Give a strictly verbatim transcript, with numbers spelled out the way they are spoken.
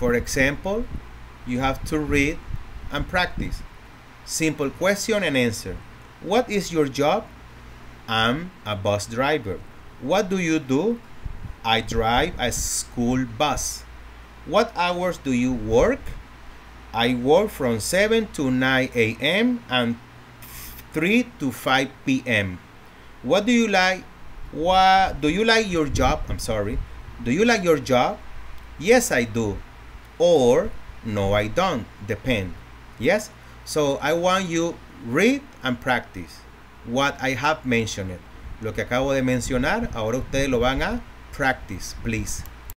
For example, you have to read and practice. Simple question and answer. What is your job? I'm a bus driver. What do you do? I drive a school bus. What hours do you work? I work from seven to nine A M and three to five P M What do you like? What do you like your job? I'm sorry. Do you like your job? Yes, I do. Or no, I don't. Depend. Yes? So I want you read and practice what I have mentioned. Lo que acabo de mencionar, ahora ustedes lo van a practice, please.